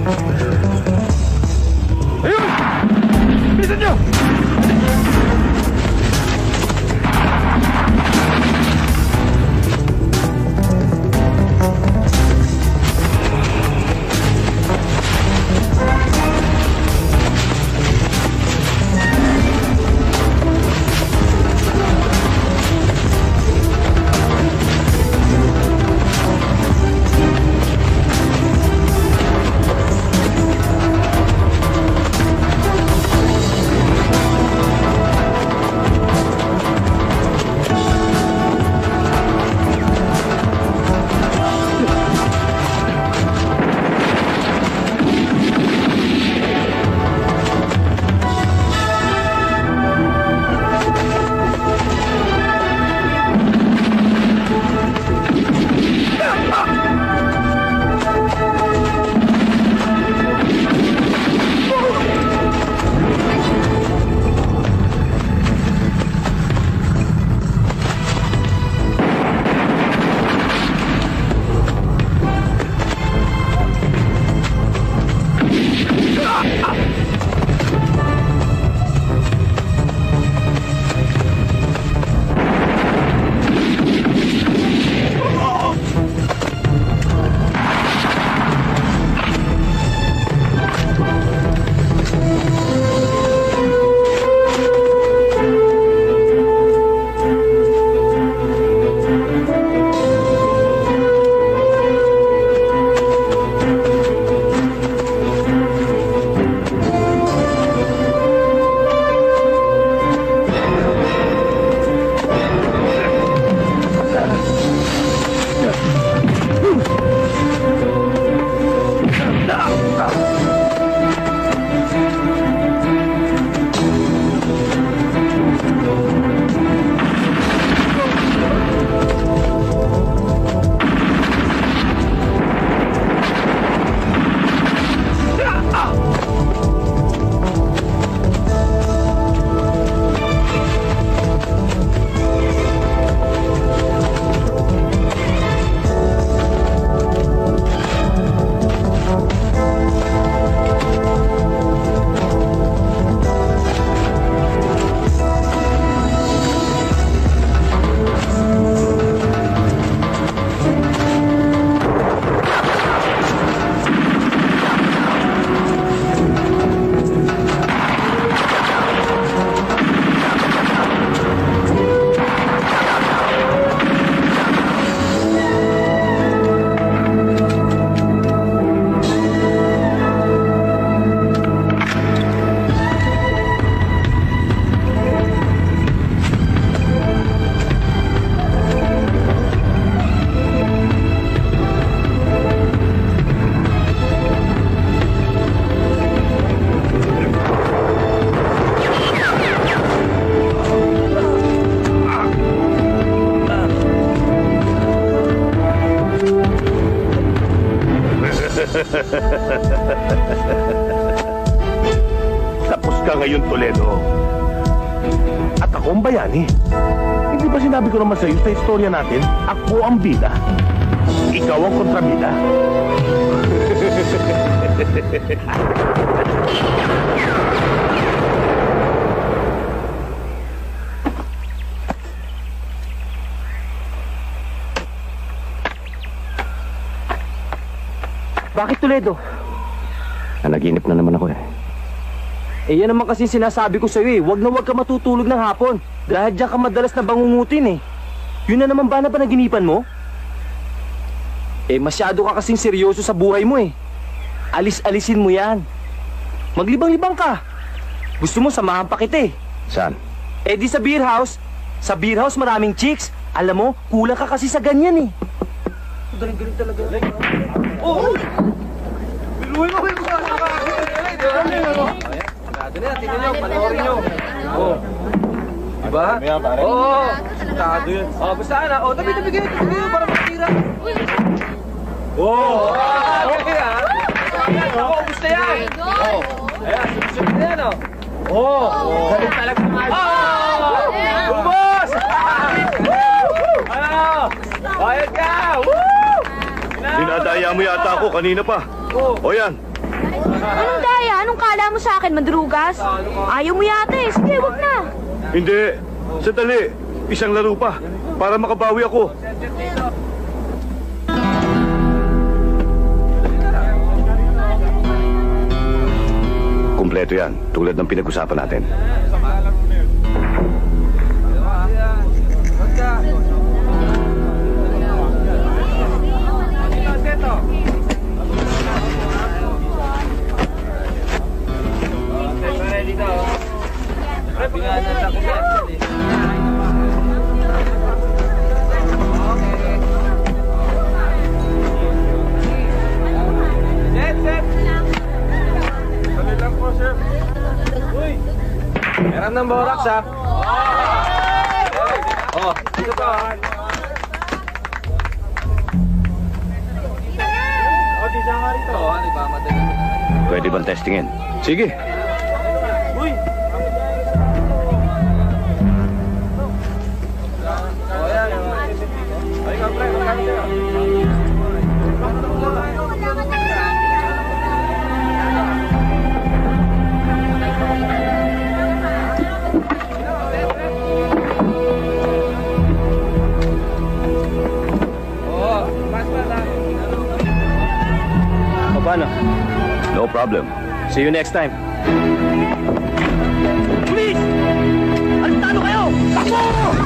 Ayun! Bisan nyo! Tapos ka ngayon, Toledo. At ako ang bayani. Hindi ba sinabi ko naman sa iyo sa istorya natin, ako ang bida. Ikaw ang kontrabida. Bakit, Toledo? Nanaginip na naman ako eh. Eh yan naman kasi sinasabi ko sa'yo eh. Huwag na huwag ka matutulog ng hapon. Dahil diyan ka madalas na bangungutin eh. Yun na naman ba na panaginipan mo? Eh masyado ka kasing seryoso sa buhay mo eh. Alis-alisin mo yan. Maglibang-libang ka. Gusto mo samahan pa kita eh. Saan? Eh di sa beer house. Sa beer house maraming chicks. Alam mo, kulang ka kasi sa ganyan eh. Galing-galing talaga. Oh! Biluhin mo yung mga Sarado na yan, tingnan nyo, panoorin nyo. Oo. Diba? Oo. Sarado yun. Oo, basta na. Oo, tabi-tabi kayo para makira. Oo. Okay ha. Oo, gusto yan. Oo. Ayan, susunod na yan o. Oo. Galing talaga. Oo! Umbos! Ano? Bayad ka! Woo! Dinadaya mo yata ako kanina pa. O yan, Anong daya? Anong kala mo sa akin, madrugas? Ayaw mo yata eh. Sige, wag na. Hindi. Sandali. Isang laro pa. Para makabawi ako. Kumpleto yan, tulad ng pinag-usapan natin. Meron ng borax, ha? Oh, dito pa. Pwede bang testingin? Sige. Paano? No problem. See you next time. Police! Alintado kayo! Takbo!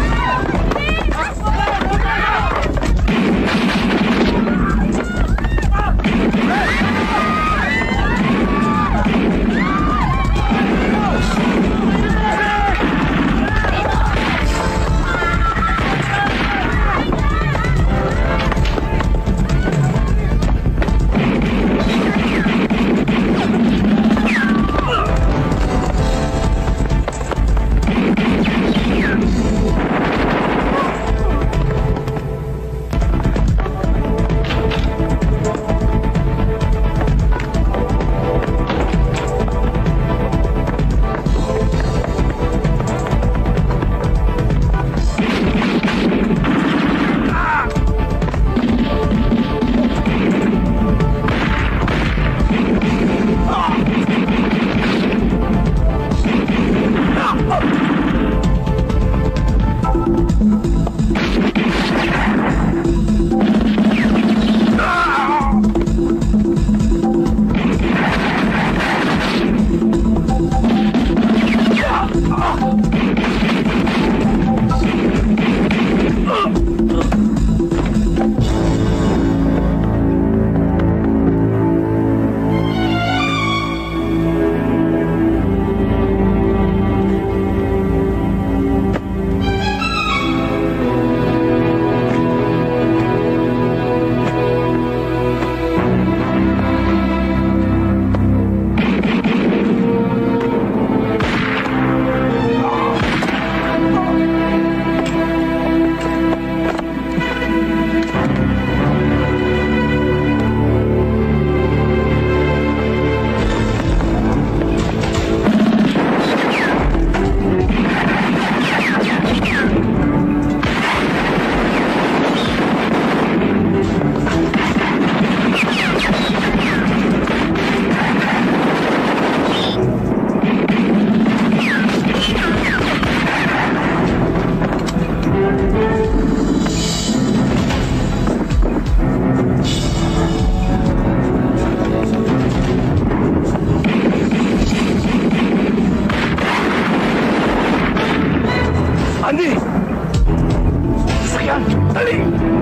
Andy! Sasakyan! Dali!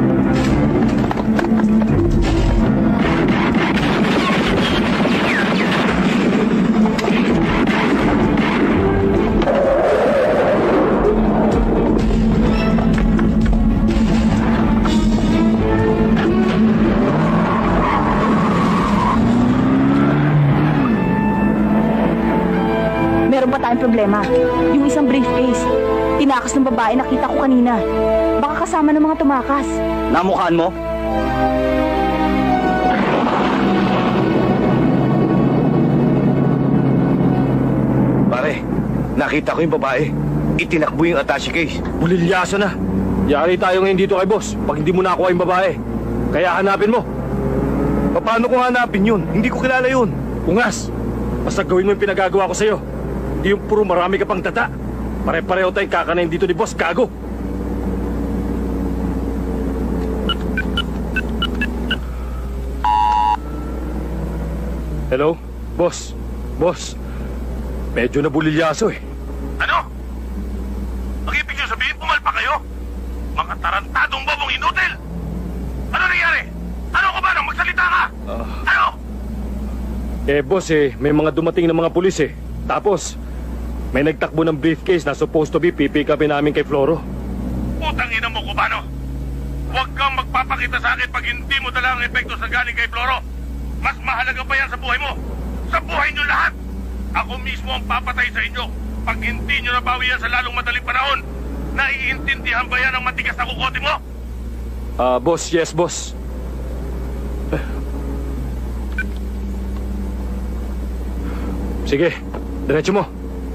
Meron pa tayong problema. Yung isang briefcase. Tinakas ng babae nakita ko kanina. Baka kasama ng mga tumakas. Namukhaan mo? Pare, nakita ko yung babae. Itinakbo yung attache case. Bulilyaso na. Yari tayo ngayon dito kay boss pag hindi mo nakuha yung babae. Kaya hanapin mo. Paano ko hanapin yun? Hindi ko kilala yun. Ungas, basta gawin mo yung pinagagawa ko sa'yo. Hindi yung puro marami ka pang tata. Pare-pareho tayong kakanayin dito ni Boss Gago. Hello? Boss? Boss? Medyo nabulilyaso eh. Ano? Ang ibig niyo sabihin, pumalpa kayo? Mga tarantadong babong inutil! Ano nangyari? Ano ko ba nang magsalita ka? Ano? Boss may mga dumating na mga pulis eh. Tapos, may nagtakbo ng briefcase na supposed to be pipick upin namin kay Floro. Putang ina mo, Cubano! Huwag kang magpapakita sa akin pag hindi mo dala ang epekto sa galing kay Floro. Mas mahalaga pa yan sa buhay mo. Sa buhay niyo lahat. Ako mismo ang papatay sa inyo. Pag hindi niyo nabawi yan sa lalong madaling panahon, naiintindihan ba yan ang matigas na kukote mo? Boss, yes, boss. Sige, diretso mo.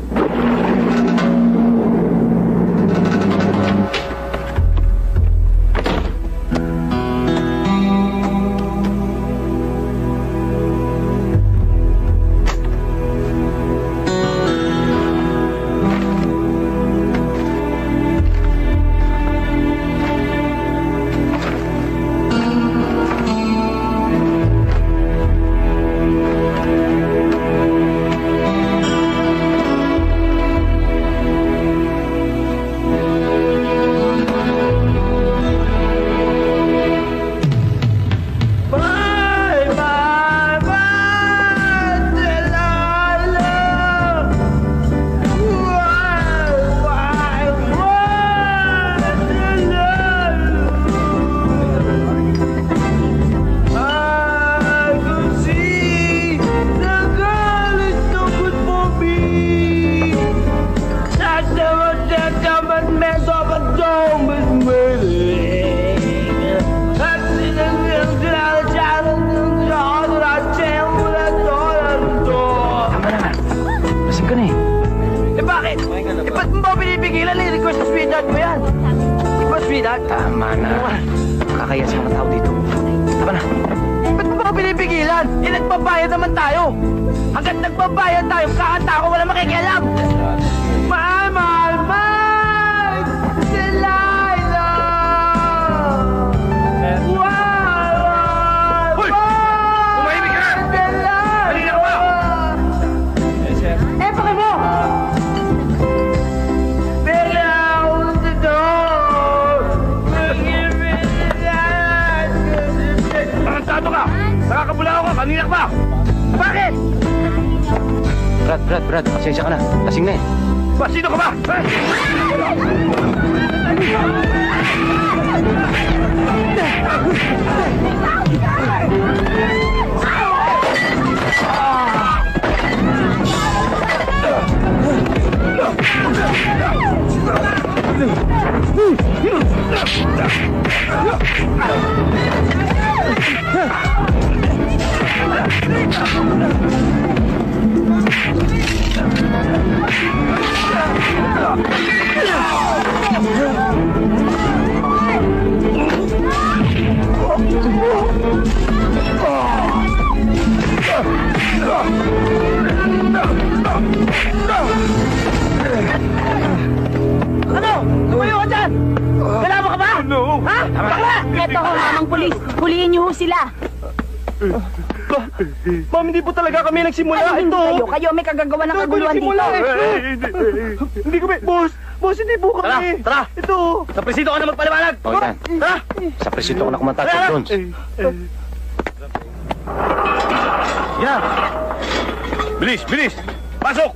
Tama na. Kakaya sa mga tao dito. Tama na. Ba't mo ba pinipigilan? Nagbabayad naman tayo. Hanggat nagbabayad tayo, kakanta ako, wala makikialam. Mahal, mahal, mahal! Delilah! Wow! Hoy! Umahimik ka! Halina ka ba? Bakit mo? Tarantado ka! Nakakabulao ka! Kanina ka ba? Bakit? Brad, pasensya ka na. Lasing na eh. Ba, sino ka ba? Ano? Tumayo ka dyan! Kailangan ka ba? No! Ha? Bakla! Ito ho, mamang pulis. Huliin niyo ho sila. Ma'am, hindi po talaga kami nagsimula. Ano hindi kayo? Kayo may kagagawa ng kaguluhan dito. Hindi kami. Boss, hindi po kami. Tara! Ito. Sa presinto ka na magpaliwanag! O yan. Tara! Sa presinto ka na kumanta, Tom Jones. Yan! Bilis! Bilis! Pasok!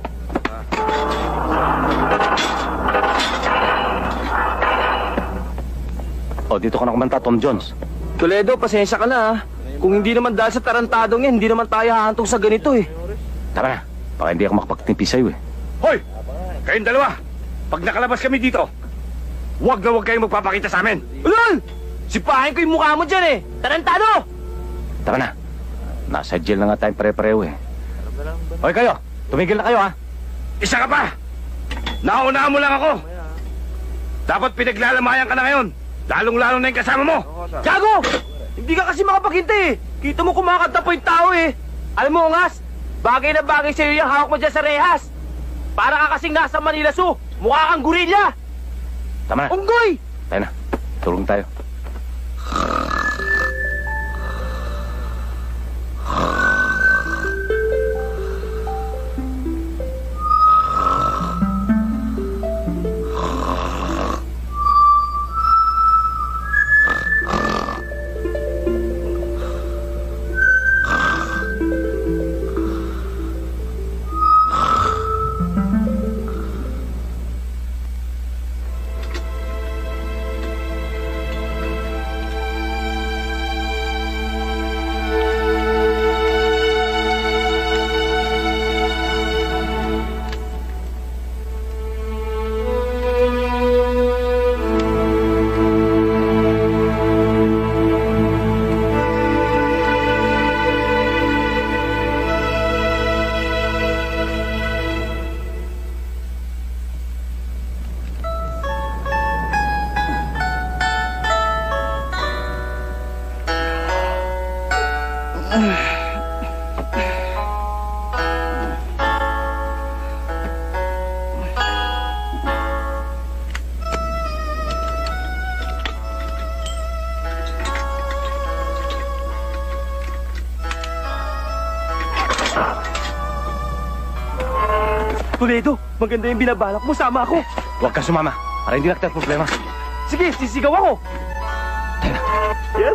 O, dito ka na kumanta, Tom Jones. Toledo, pasensya ka na ha. Kung hindi naman dahil sa tarantadong yan, hindi naman tayo hahantong sa ganito eh. Tama na. Baka hindi ako makapagtimpi sa'yo eh. Hoy! Kayong dalawa! Pag nakalabas kami dito, huwag na huwag kayong magpapakita sa amin! Ulol! Sipahin ko yung mukha mo dyan eh. Tarantado! Tama na. Nasa jail na nga tayong pare-pareho eh. Hoy kayo, tumigil na kayo ha. Isa ka pa! Naunahan mo lang ako! Dapat pinaglalamayan ka na ngayon! Lalong-lalo na yung kasama mo! Gago! Hindi ka kasi makapaghintay eh. Kita mo kumakanta po yung tao eh. Alam mo, Ungas, Bagay na bagay sa'yo yung hawak mo dyan sa rehas. Para ka kasing nasa Manila Zoo. Mukha kang gorilla. Tama na. Unggoy! Tayo na. Tulong tayo. Toledo, maganda yung binabalak mo. Sama ako. Huwag ka sumama. Para hindi na kita problema. Sige, sisigaw ako. Yan.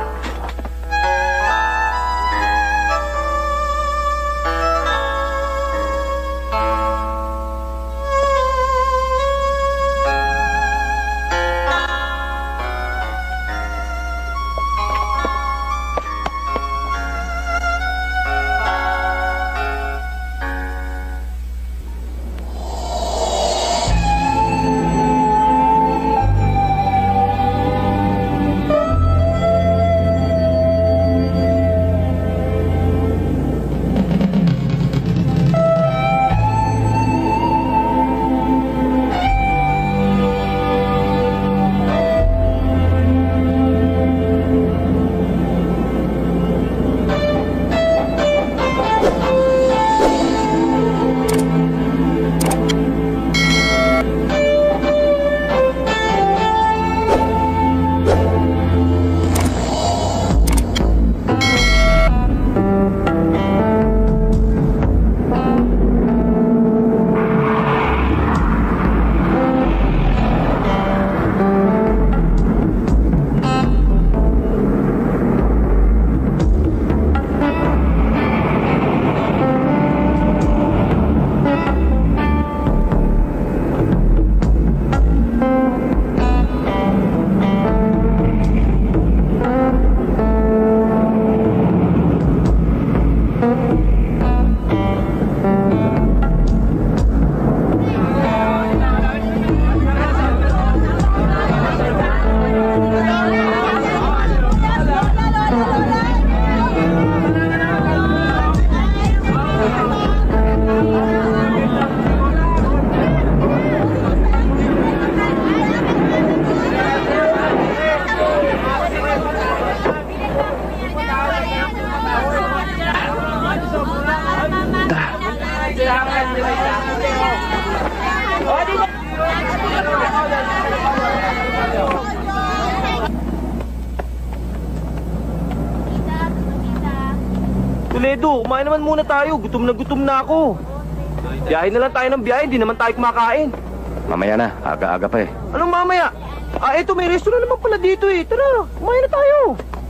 Toledo, kumain naman muna tayo. Gutom na ako. Biyahe na lang tayo ng biyahe, hindi naman tayo kumakain. Mamaya na. Aga-aga pa eh. Anong mamaya? Eto, may restaurant naman pala dito eh. Tara, kumain na tayo.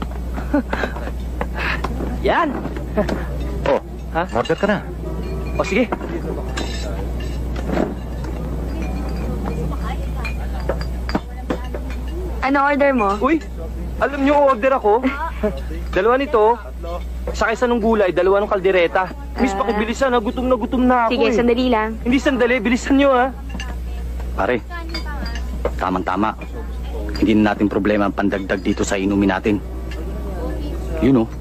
Yan. Oh, Ha? order ka na. O sige. Ano order mo? Uy, alam niyo order ako? Dalawa nito, sa isa ng gulay, dalawa ng kaldereta. Miss, pakibilisan ha, gutom na ako Sige, eh. sandali lang. Hindi sandali, bilisan niyo ha. Pare, tamang-tama. Hindi na natin problema ang pandagdag dito sa inumin natin. You know.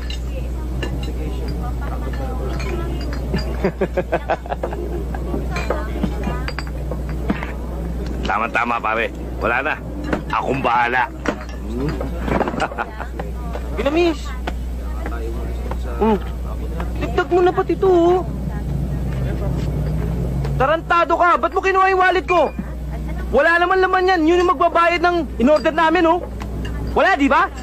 Tama-tama, pare. Wala na. Akong bahala. Ginamis. Dagdag Nalaglag mo na pati ito, oh. Tarantado ka! Ba't mo kinuha yung wallet ko? Wala naman laman yan. Yun yung magbabayad ng in-order namin, oh. Wala, di ba?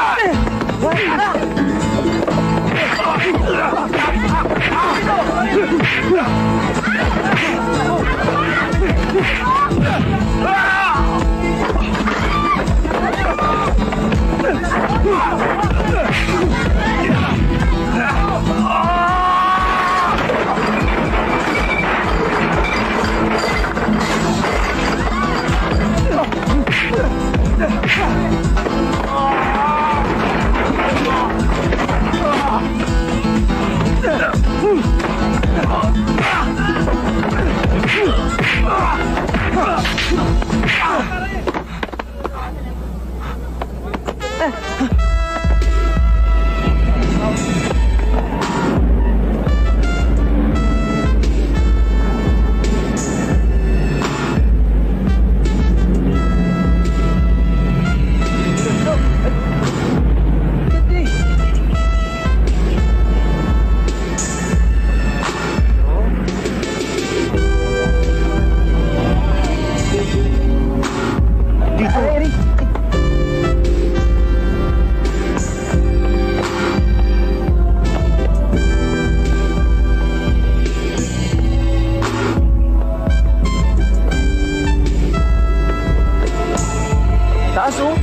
Taas, oh.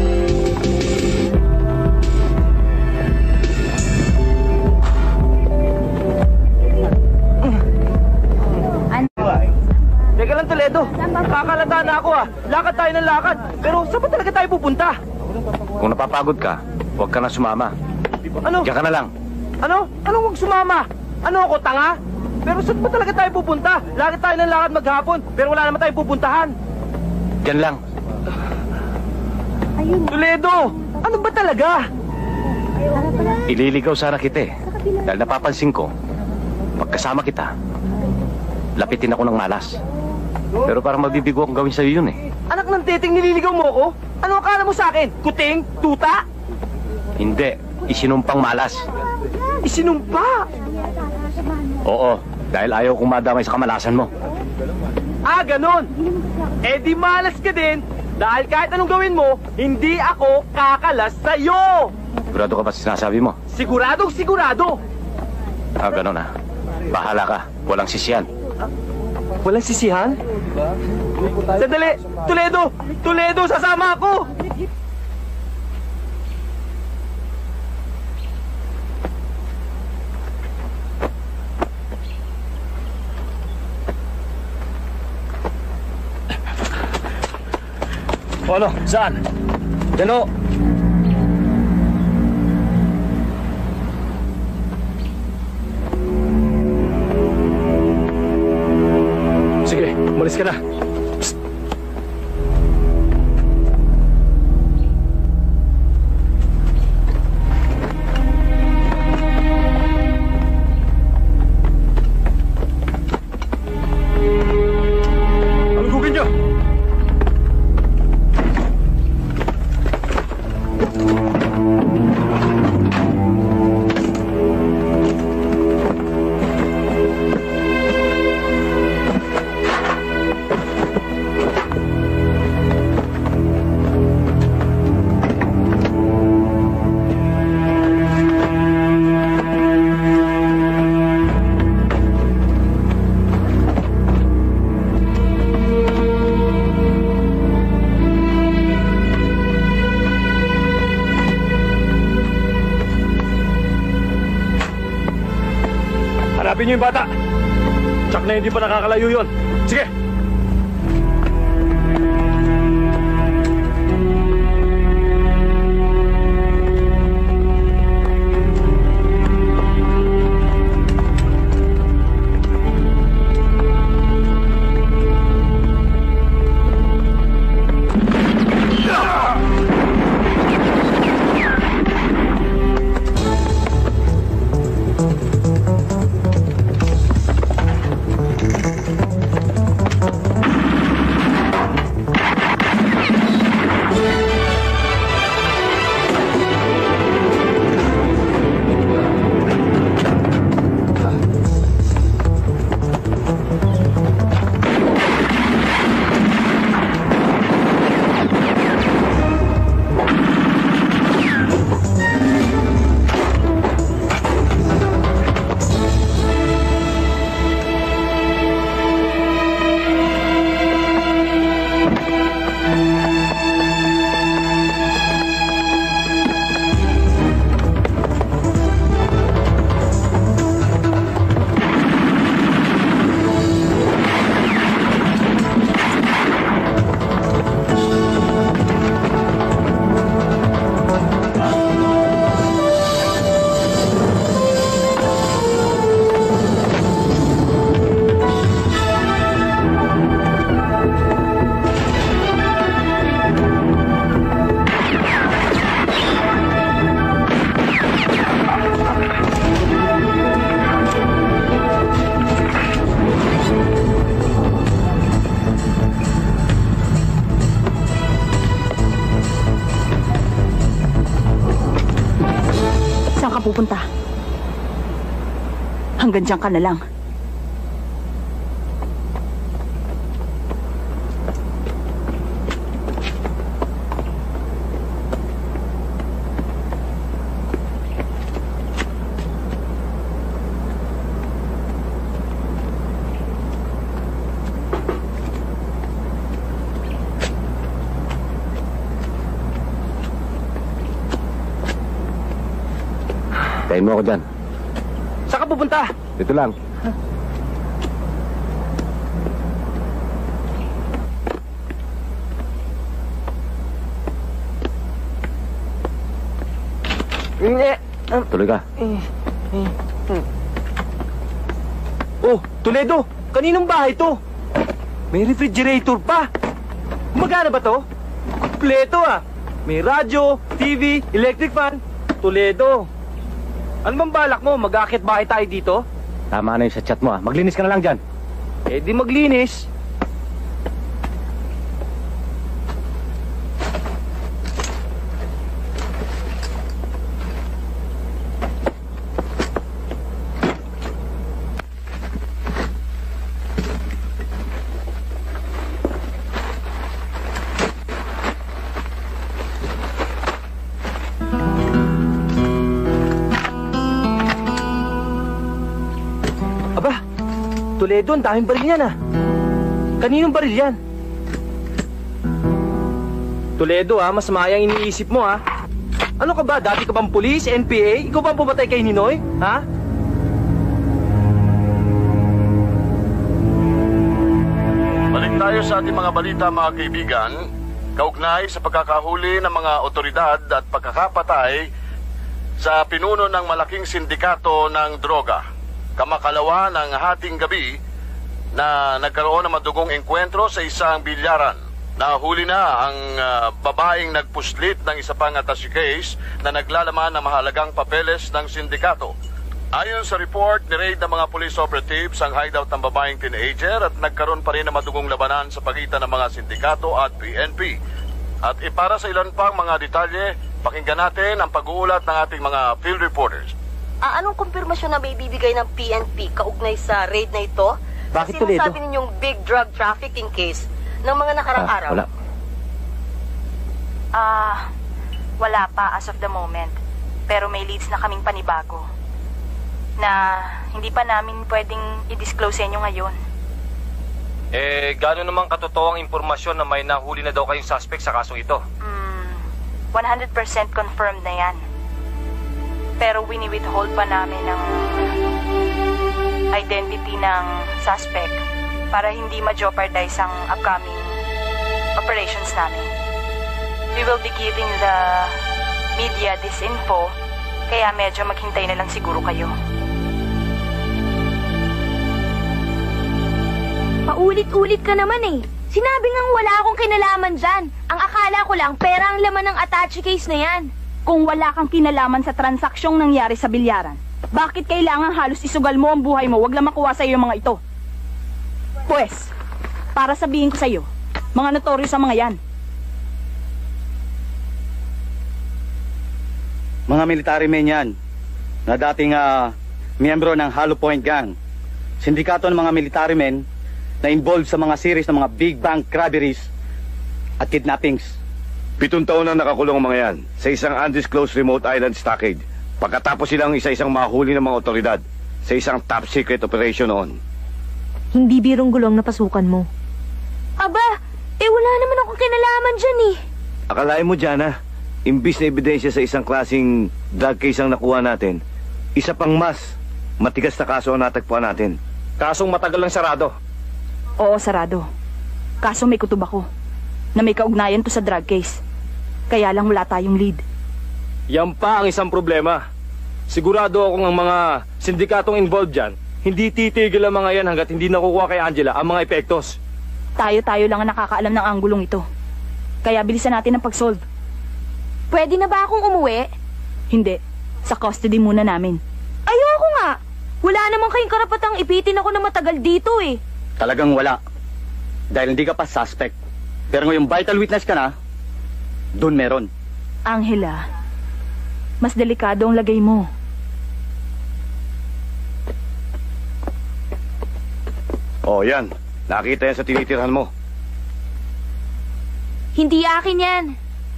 Teka lang, Toledo. Kakalata na ako, ah. Lakad tayo ng lakad. Pero saan ba talaga tayo pupunta? Kung napapagod ka, huwag ka na sumama. Ano? Diyan ka na lang. Ano? Anong huwag sumama? Ano ako, tanga? Pero saan ba talaga tayo pupunta? Lakad tayo ng lakad maghapon, pero wala naman tayong pupuntahan. Diyan lang. Toledo! Ano ba talaga? Ililigaw sana kita, eh. Dahil napapansin ko, pagkasama kita, lapitin ako ng malas. Pero parang mabibigo akong gawin sa'yo yun, eh. Anak ng titing, nililigaw mo ako? Ano akala mo sa akin? Kuting? Tuta? Hindi, isinumpang malas. Isinumpa! Oo, dahil ayaw kong madamay sa kamalasan mo. Ah, ganon! Eh di malas ka din, dahil kahit anong gawin mo, hindi ako kakalas sa'yo! Sigurado ka ba sa sinasabi mo? Siguradong sigurado! Ah, ganon ah. Bahala ka, walang sisiyan. Walang sisihan? Sandali! Toledo! Toledo, sasama ako! O ano? Saan? Yan o. Sige, umalis ka na. Psst. Alugugin niyo! Hanapin niyo yung bata. Tsak na hindi pa nakakalayo yun. Sige! pupunta? Hanggang diyan ka na lang. Tayin mo ako dyan. Saan ka pupunta? Dito lang. Tuloy ka. Oh, Toledo! Kaninong bahay to? May refrigerator pa! Magana ba to? Kompleto ah! May radyo, TV, electric fan. Toledo! Ano bang balak mo? Mag-aakit bahay tayo dito? Tama na yung sa chat mo, ah. Maglinis ka na lang dyan. Eh di maglinis. Toledo, ang daming baril yan ah. Kaninong baril yan? Toledo ah, mas mayang iniisip mo ah. Ano ka ba? Dati ka bang pulis, NPA? Ikaw ba ang pumatay kay Ninoy? Ha? Balik tayo sa ating mga balita, mga kaibigan. Kaugnay sa pagkakahuli ng mga otoridad at pagkakapatay sa pinuno ng malaking sindikato ng droga. Kamakalawa ng hating gabi na nagkaroon ng madugong engkwentro sa isang bilyaran. Nahuli na ang babaeng nagpuslit ng isa pang attaché case na naglalaman ng mahalagang papeles ng sindikato. Ayon sa report, ni-raid ng mga police operatives ang hideout ng babaeng teenager at nagkaroon pa rin ng madugong labanan sa pagitan ng mga sindikato at PNP. At para sa ilan pang mga detalye, pakinggan natin ang pag-uulat ng ating mga field reporters. Anong kumpirmasyon na may bibigay ng PNP kaugnay sa raid na ito? Bakit, Toledo? Sinasabi ninyong big drug trafficking case ng mga nakarang araw? Wala. Wala pa as of the moment. Pero may leads na kaming panibago na hindi pa namin pwedeng i-disclose sa inyo ngayon. Gano'n naman katotoo ang impormasyon na may nahuli na daw kayong suspect sa kasong ito? 100% confirmed na yan. Pero wini-withhold pa namin ang identity ng suspect para hindi ma-jeopardize ang upcoming operations namin. We will be giving the media this info, kaya medyo maghintay na lang siguro kayo. Paulit-ulit ka naman eh. Sinabi ngang wala akong kinalaman dyan. Ang akala ko lang pera ang laman ng attaché case na yan. Kung wala kang kinalaman sa transaksyong nangyari sa bilyaran, bakit kailangan halos isugal mo ang buhay mo, wag lang makuha sa iyo mga ito? Pues, para sabihin ko sa iyo, mga notorious ang mga yan. Mga military men yan, na dating miyembro ng Hollow Point Gang. Sindikato ng mga military men na involved sa mga series ng mga big bank robberies at kidnappings. 7 taon na nakakulong ang mga yan sa isang undisclosed remote island stockade pagkatapos silang isa-isang mahuli ng mga otoridad sa isang top secret operation noon. Hindi birong gulong na pasukan mo. Aba, wala naman akong kinalaman dyan eh. Akalain mo, Jana, imbis na ebidensya sa isang klaseng drug case ang nakuha natin, isa pang mas matigas na kaso ang natagpuan natin. Kasong matagal lang sarado. Oo, sarado. Kaso may kutob ako na may kaugnayan to sa drug case. Kaya lang wala tayong lead. Yan pa ang isang problema. Sigurado akong ang mga sindikatong involved dyan, hindi titigil ang mga yan hanggat hindi nakukuha kay Angela ang mga epektos. Tayo-tayo lang ang nakakaalam ng anggulong ito. Kaya bilisan natin ang pag-solve. Pwede na ba akong umuwi? Hindi. Sa custody muna namin. Ayoko nga. Wala naman kayong karapatang ipitin ako na matagal dito eh. Talagang wala. Dahil hindi ka pa suspect. Pero ngayong vital witness ka na, doon meron. Angela, mas delikado ang lagay mo. Oh, yan. Nakita yan sa tinitirhan mo. Hindi akin yan.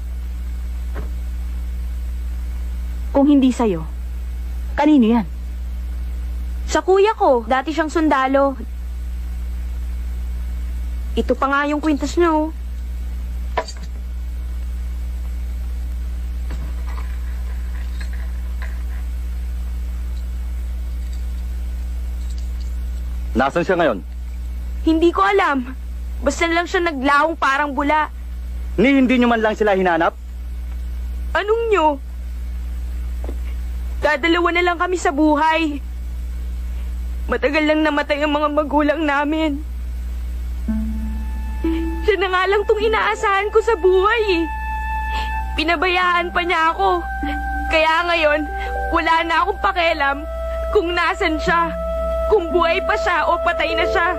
Kung hindi sa'yo, kanino yan? Sa kuya ko, dati siyang sundalo. Ito pa nga yung kwintas niya, oh. Nasaan siya ngayon? Hindi ko alam. Basta lang siya naglawong parang bula. Hindi nyo man lang sila hinanap? Anong nyo? Dadalawa na lang kami sa buhay. Matagal lang namatay ang mga magulang namin. Siya na nga lang tong inaasahan ko sa buhay eh. Pinabayaan pa niya ako. Kaya ngayon, wala na akong pakialam kung nasan siya. Kung buhay pa siya o patay na siya.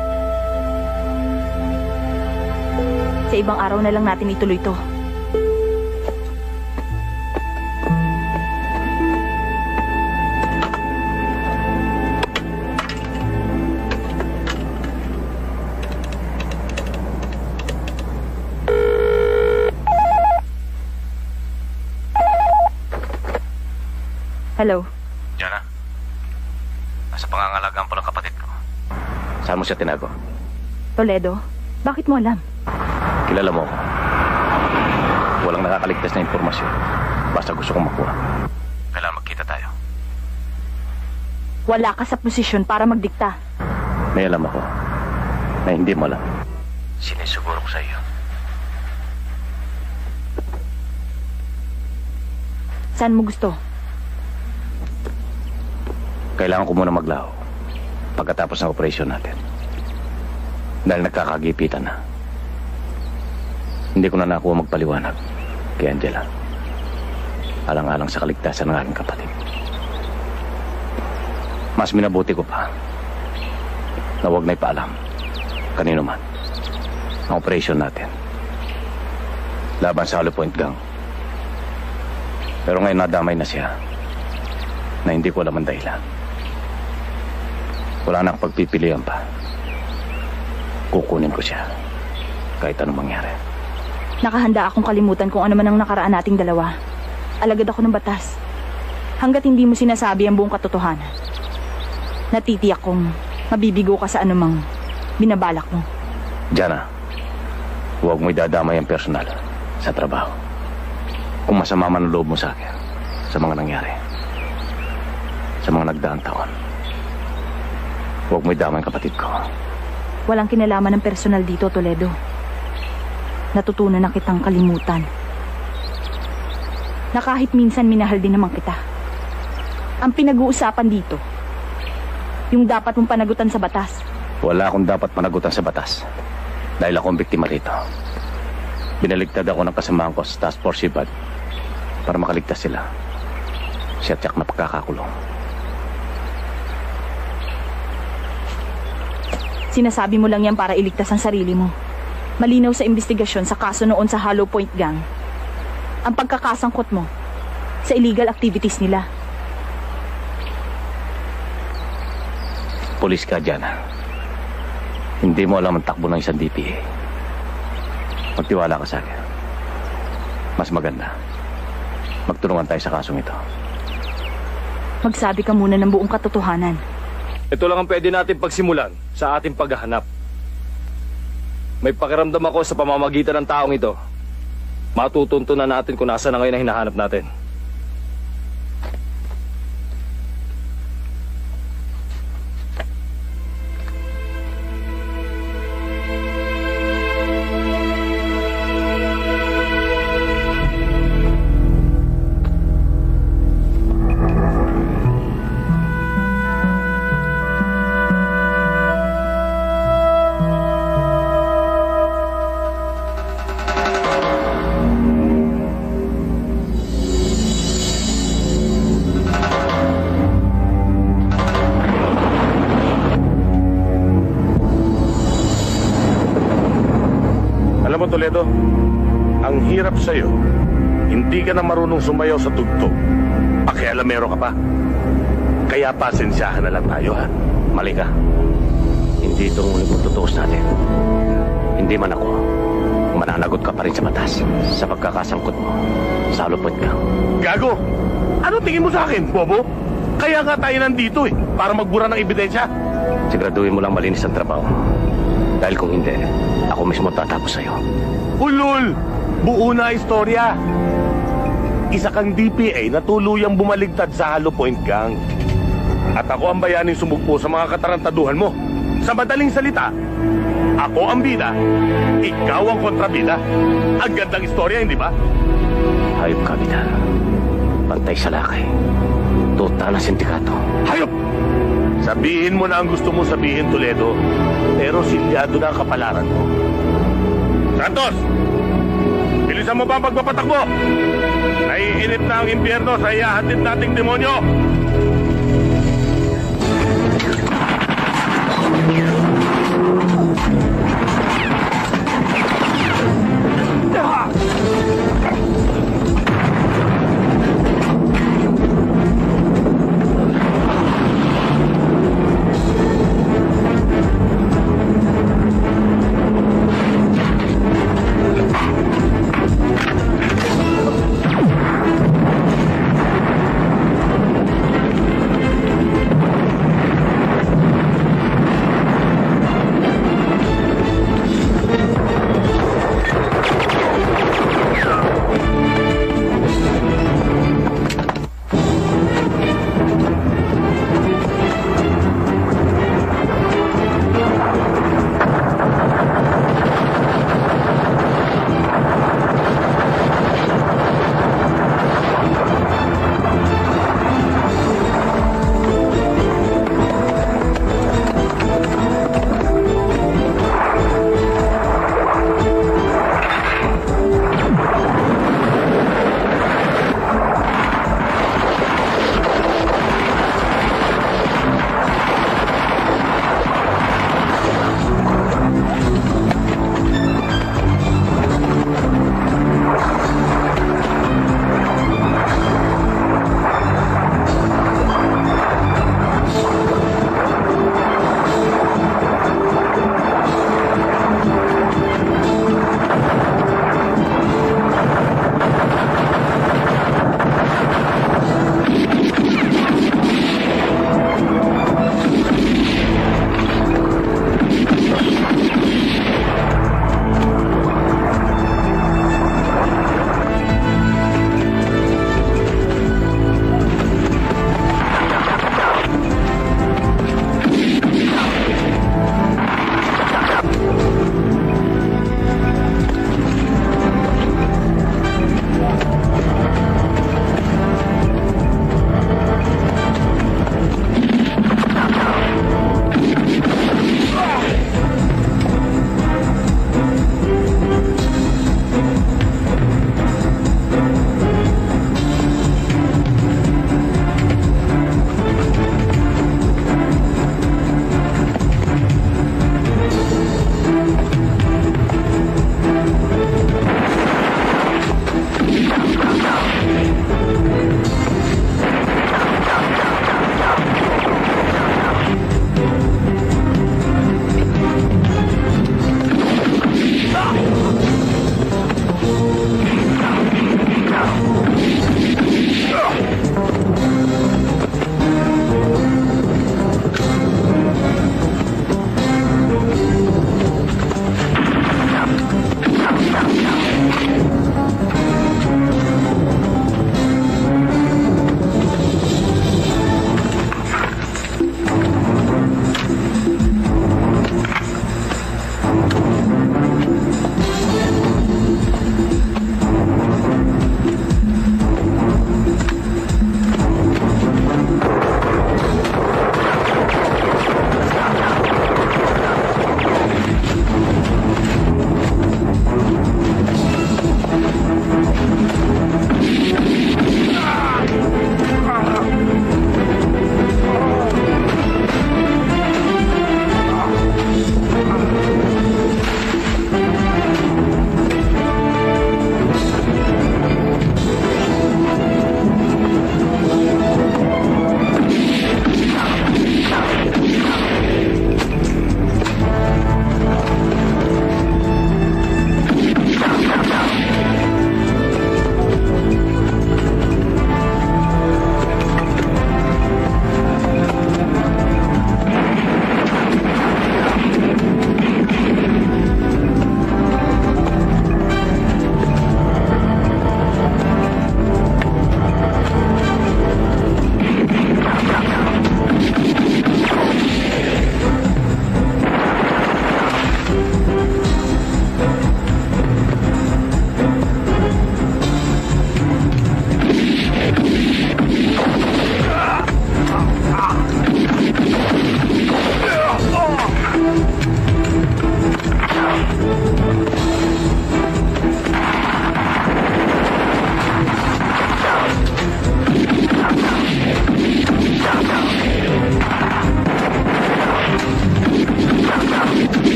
Sa ibang araw na lang natin ituloy to. Hello? Jana, nasa pangangalagaan pa ng kapatid ko. Saan mo siya tinago? Toledo, bakit mo alam? Kilala mo ako. Walang nakakaligtas na impormasyon. Basta gusto kong makuha. Kailangan magkita tayo. Wala ka sa posisyon para magdikta. May alam ako na hindi mo alam. Sinisuguro ko sa iyo. Saan mo gusto? Kailangan ko muna maglaho pagkatapos ng operasyon natin. Dahil nagkakagipitan na. Hindi ko na nakuha magpaliwanag kay Angela. Alang-alang sa kaligtasan ng aking kapatid. Mas minabuti ko pa na huwag na ipaalam kanino man ang operasyon natin laban sa Hollow Point Gang. Pero ngayon nadamay na siya na hindi ko alam ang dahilan. Wala na akong pagpipilian pa. Kukunin ko siya kahit anong mangyari. Nakahanda akong kalimutan kung ano man ang nakaraan nating dalawa. Alagad ako ng batas. Hanggat hindi mo sinasabi ang buong katotohanan. Natitiyak kong mabibigo ka sa anumang binabalak mo. Jana, huwag mo idadamay ang personal sa trabaho. Kung masama man ang loob mo sa akin sa mga nangyari, sa mga nagdaang taon, huwag mo idamay ang kapatid ko. Walang kinalaman ng personal dito, Toledo. Natutunan na kitang kalimutan. Na kahit minsan minahal din naman kita. Ang pinag-uusapan dito, yung dapat mong panagutan sa batas. Wala akong dapat panagutan sa batas. Dahil ako ang biktima rito. Binaligtad ako ng kasamahan ko sa Task Force Sibad para makaligtas sila. Siya tiyak na pagkakakulong. Sinasabi mo lang yan para iligtas ang sarili mo. Malinaw sa investigasyon sa kaso noon sa Hollow Point Gang. Ang pagkakasangkot mo sa illegal activities nila. Pulis ka, Jana. Hindi mo alam ang takbo ng isang DPA. Magtiwala ka sa akin. Mas maganda. Magtulungan tayo sa kasong ito. Magsabi ka muna ng buong katotohanan. Ito lang ang pwede natin pagsimulan sa ating paghahanap. May pakiramdam ako sa pamamagitan ng taong ito. Matutuntunan natin kung nasa na ngayon ang hinahanap natin. Toledo, ang hirap sa'yo. Hindi ka na marunong sumayaw sa tugtog. Pakialamero ka pa. Kaya pasensyahan na lang tayo, ha? Mali ka. Hindi Hindi itong ulit mong tutuos natin. Hindi man ako, mananagot ka pa rin sa batas sa pagkakasangkot mo sa halupot ka. Gago! Ano tingin mo sa akin, bobo? Kaya nga tayo nandito para magbura ng ebidensya. Siguraduhin mo lang malinis ang trabaho. Dahil kung hindi, ako mismo tatapos sa'yo. Ulul! Buo na istorya. Isa kang DPA na tuluyang bumaligtad sa Hollow Point Gang. At ako ang bayaning sumugpo sa mga katarantaduhan mo. Sa madaling salita, ako ang bida, ikaw ang kontrabida. Ang gandang istorya, hindi ba? Hayop ka, Bidal. Pantay sa lakay. Tuta ng sindikato. Hayop! Sabihin mo na ang gusto mong sabihin, Toledo. Pero silyado na ang kapalaran mo. Santos! Bilisan mo ba ang pagpapatakbo? Naiinit na ang impyerno sa ihahatid nating demonyo!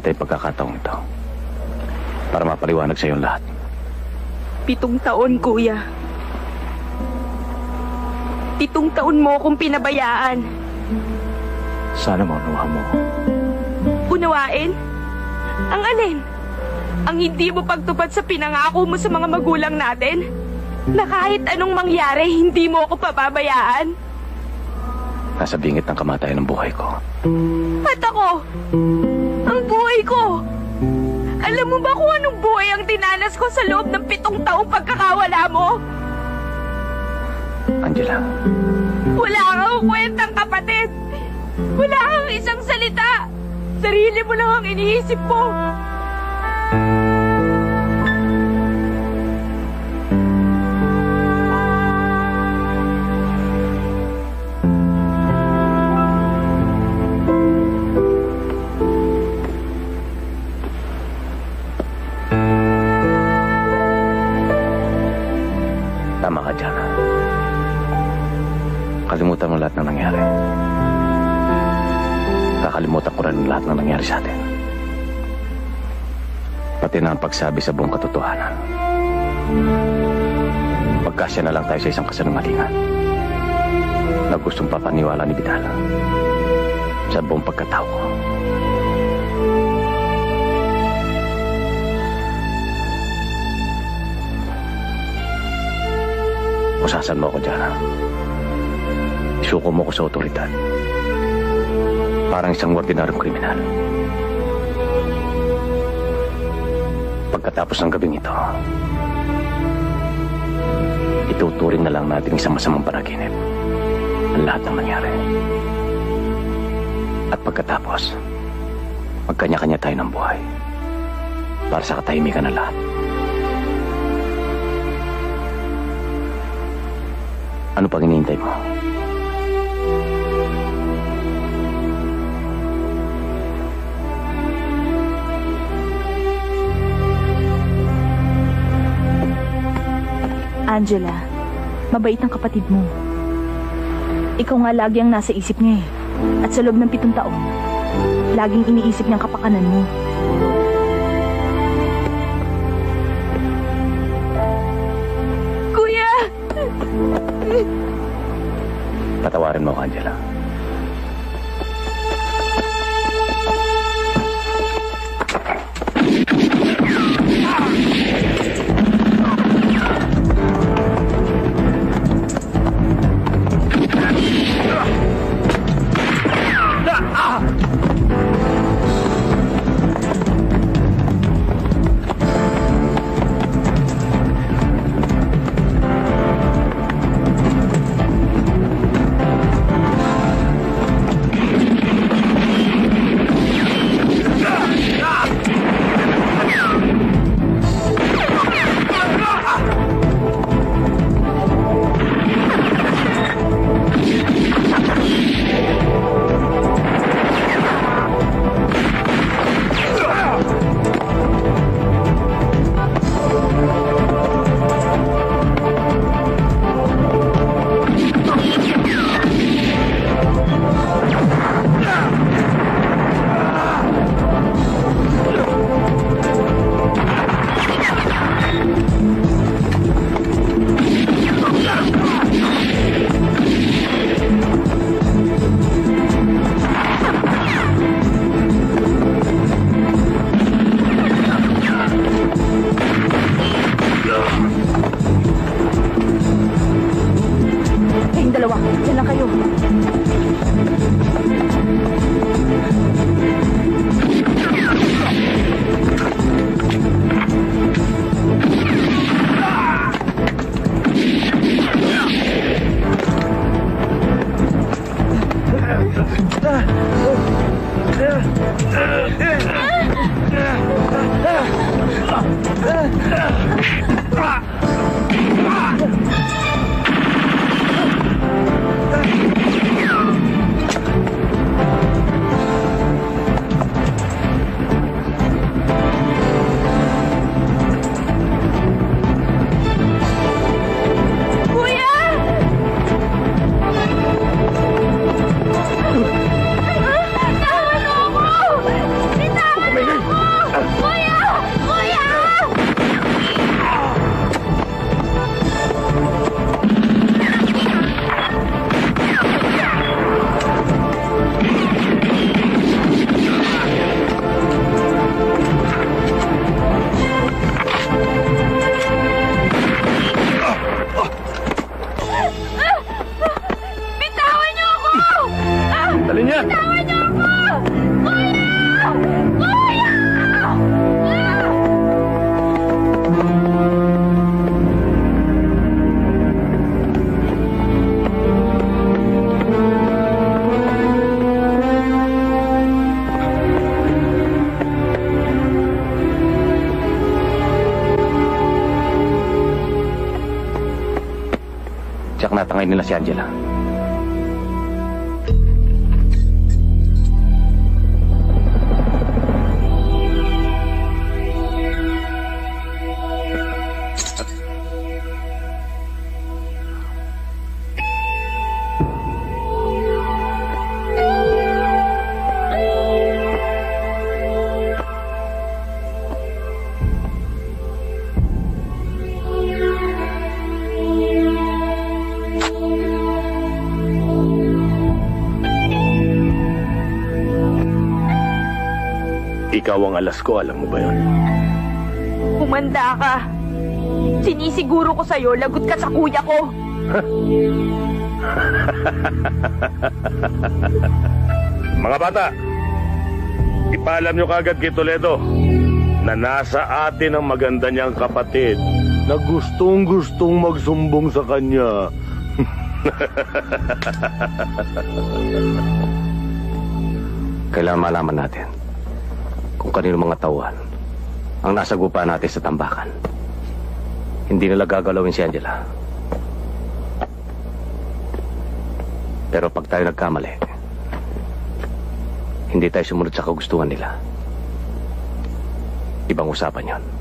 hinihintay pagkakataong ito para mapaliwanag sa iyong lahat. 7 taon, kuya. 7 taon mo akong pinabayaan. Sana maunawa mo. Unawain? Ang alin? Ang hindi mo pagtupad sa pinangako mo sa mga magulang natin? Na kahit anong mangyari, hindi mo ako pababayaan? Nasa bingit ng kamatayan ng buhay ko. At ako? Ang buhay ko? Alam mo ba kung anong buhay ang dinanas ko sa loob ng 7 taong pagkakawala mo? Angela. Wala kang kwentang kapatid. Wala kang isang salita. Sarili mo lang ang iniisip mo. Tama ka, Jana. Kalimutan mo lahat ng nangyari. Kakalimutan ko rin lahat ng nangyari sa atin. Pati na ang pagsabi sa buong katotohanan. Pagkasya na lang tayo sa isang kasinungalingan na gustong papaniwala ni Vidal sa buong pagkatao ko. Usasan mo ako, Jana. Isuko mo ko sa otoridad. Parang isang ordinaryong kriminal. Pagkatapos ng gabing ito, ituturing na lang natin isang masamang panaginip ang lahat ng nangyari. At pagkatapos, magkanya-kanya tayo ng buhay para sa katahimikan ng lahat. Ano pang hinihintay mo? Angela, mabait ang kapatid mo. Ikaw nga lagi ang nasa isip niya eh. At sa loob ng 7 taon, laging iniisip niyang kapakanan mo. Kuya! Patawarin mo ako, Angela. Tiyak natangay nila si Angela. Ikaw ang alas ko, alam mo ba yun? Humanda ka. Sinisiguro ko sa'yo, lagot ka sa kuya ko. Mga bata, ipaalam nyo kagad kay Toledo na nasa atin ang maganda niyang kapatid na gustong-gustong magsumbong sa kanya. Kailangan malaman natin kung kanino mga tauhan ang nasagupa natin sa tambakan. Hindi nila gagalawin si Angela. Pero pag tayo nagkamali, hindi tayo sumunod sa kagustuhan nila. Ibang usapan yon.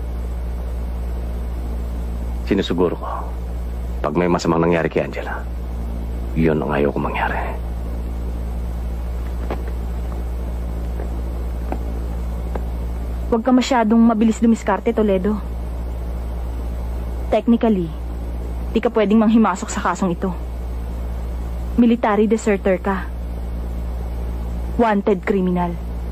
Sinusuguro ko, pag may masamang nangyari kay Angela, yun ang ayaw ko mangyari. Huwag ka masyadong mabilis dumiskarte, Toledo. Technically, di ka pwedeng manghimasok sa kasong ito. Military deserter ka. Wanted criminal.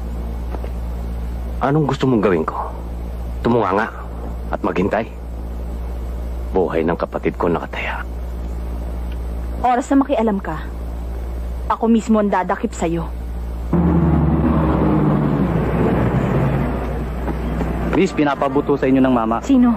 Anong gusto mong gawin ko? Tumunganga at maghintay? Buhay ng kapatid ko nakataya. Oras na makialam ka, ako mismo ang dadakip sa'yo. Miss, pinapabuto sa inyo ng mama. Sino?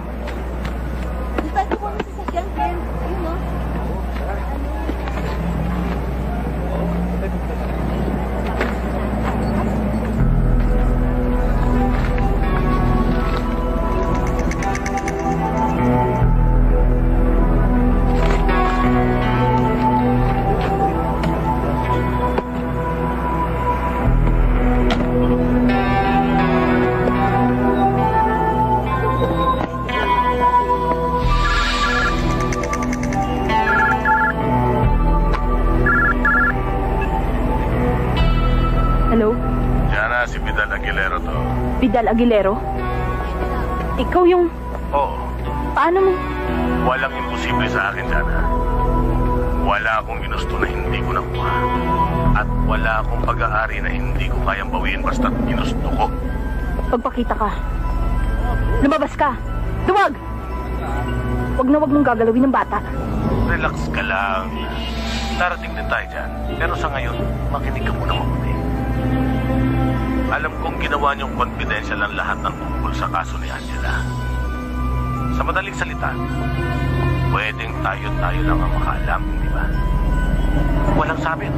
Vidal Aguilero? Ikaw yung... Oo. Paano mo? Walang imposible sa akin, Jana. Wala akong ginusto na hindi ko nakuha. At wala akong pag-aari na hindi ko kayang bawiin basta't ginusto ko. Pagpakita ka. Lumabas ka. Duwag! Wag na wag mong gagalawin ng bata. Relax ka lang. Darating din tayo dyan. Pero sa ngayon, makinig ka muna mabuti. Alam kong ginawa niyong confidential ang lahat ng tungkol sa kaso ni Angela. Sa madaling salita, pwedeng tayo lang ang makaalam, di ba? Walang sabi.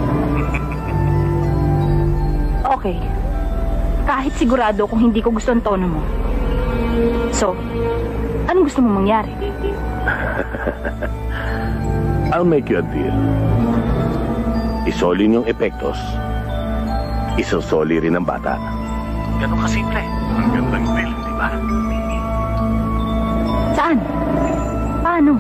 Okay. Kahit sigurado kung hindi ko gusto ang tono mo. So, anong gusto mong mangyari? I'll make you a deal. Isoli niyong epektos. Isosoli rin ang bata. Ganun kasimple. Ang gandang deal, di ba? Saan? Paano?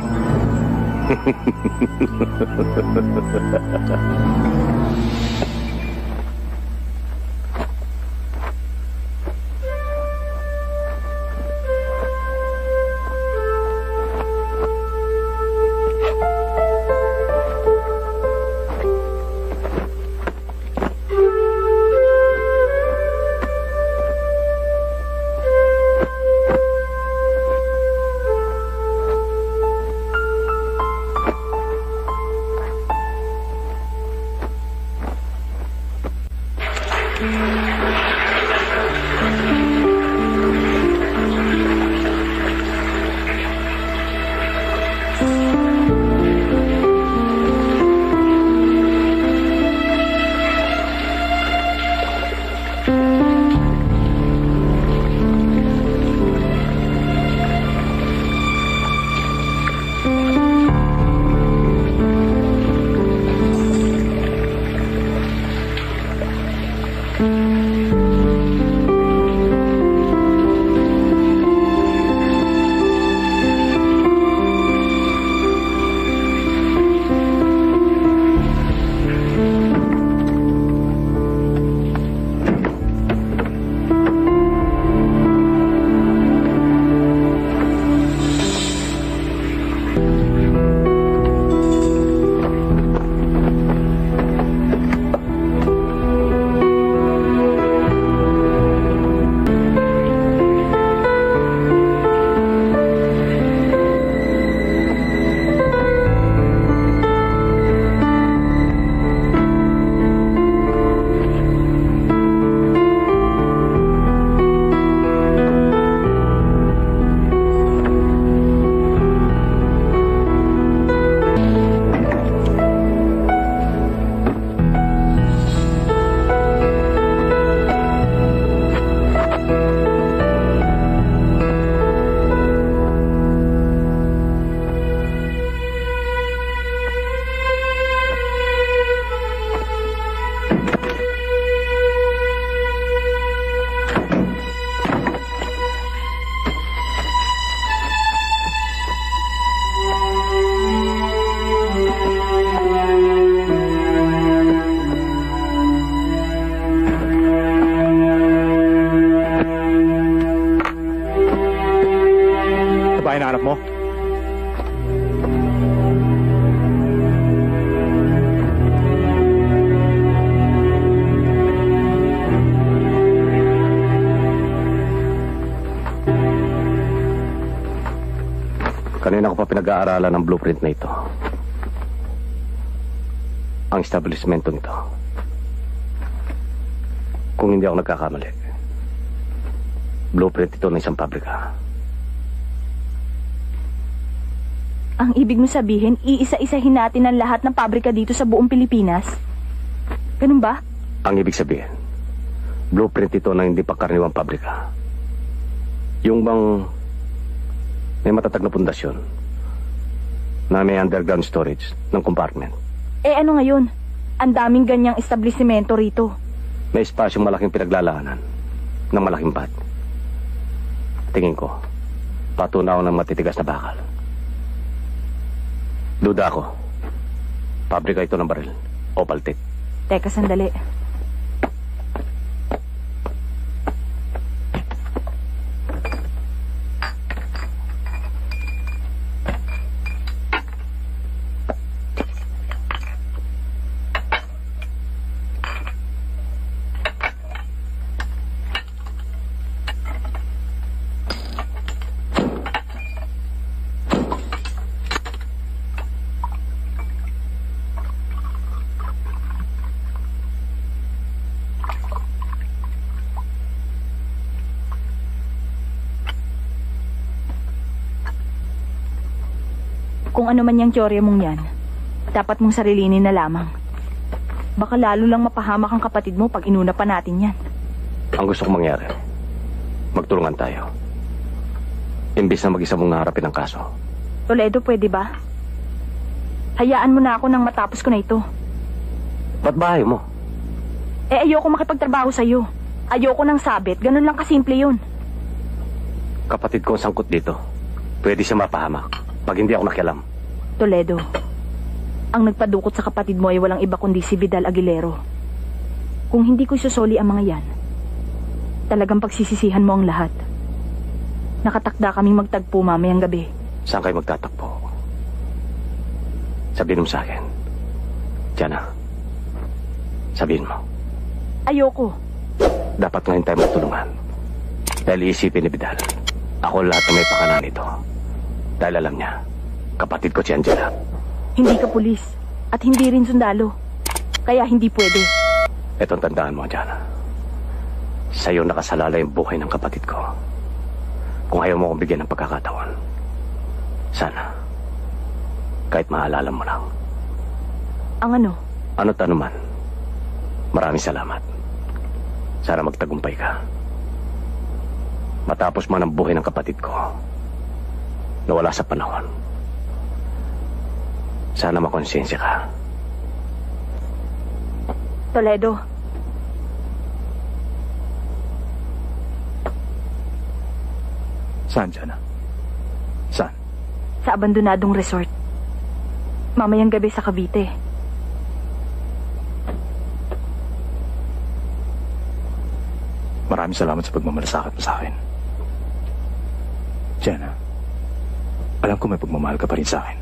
pinag-aaralan ng blueprint na ito ang establishmento nito. Kung hindi ako nagkakamali, blueprint ito ng isang pabrika. Ang ibig mo sabihin, iisa-isahin natin ang lahat ng pabrika dito sa buong Pilipinas? Ganun ba? Ang ibig sabihin, blueprint ito ng hindi pangkaraniwang pabrika. Yung bang may matatag na pundasyon na may underground storage ng compartment. Eh ano ngayon? Ang daming ganyang establishmento rito. May espasyong malaking pinaglalaanan ng malaking bat. Tingin ko, patunaw ng matitigas na bakal. Duda ako. Pabrika ito ng baril o paltik. Teka, sandali. Kung ano man yung teorya mong yan, dapat mong sarilinin na lamang. Baka lalo lang mapahamak ang kapatid mo pag inuna pa natin yan. Ang gusto kong mangyari, magtulungan tayo. Imbis na mag-isa mong naharapin ang kaso. Toledo, pwede ba? Hayaan mo na ako nang matapos ko na ito. Ba't ba ayaw mo? Eh ayoko makipagtrabaho sa'yo. Ayoko nang sabit, ganun lang kasimple yun. Kapatid ko ang sangkot dito. Pwede siya mapahamak pag hindi ako nakialam. Toledo, ang nagpadukot sa kapatid mo ay walang iba kundi si Vidal Aguilero. Kung hindi ko isusoli ang mga yan, talagang pagsisisihan mo ang lahat. Nakatakda kaming magtagpo mamayang gabi. Saan kayo magtatakpo? Sabihin mo sa akin. Diana, sabihin mo. Ayoko. Dapat ngayon tayo magtulungan. Dahil iisipin ni Vidal, ako lahat na may pakana nito. Dahil alam niya, kapatid ko si Angela. Hindi ka pulis at hindi rin sundalo. Kaya hindi pwede. Etong tandaan mo, Diana. Sa'yo nakasalala yung buhay ng kapatid ko. Kung ayaw mo akong bigyan ng pagkakataon, sana, kahit maalala mo lang. Ang ano? Ano't ano man. Maraming salamat. Sana magtagumpay ka. Matapos man ang buhay ng kapatid ko, nawala sa panahon. Sana makonsensya ka. Toledo. Saan, Diana? Saan? Sa abandonadong resort. Mamayang gabi sa Cavite. Maraming salamat sa pagmamalasakit mo sa akin. Diana, alam ko may pagmamahal ka pa rin sa akin.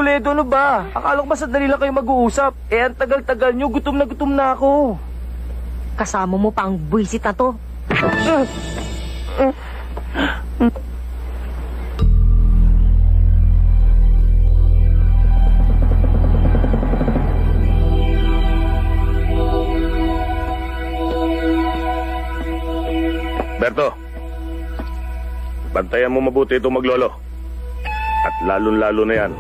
Toledo, ano ba? Akala ko ba sandali lang kayo mag-uusap? Ang tagal-tagal nyo, gutom na ako. Kasama mo pa ang buwisit na to. Berto, bantayan mo mabuti itong maglolo. At lalong-lalo na yan.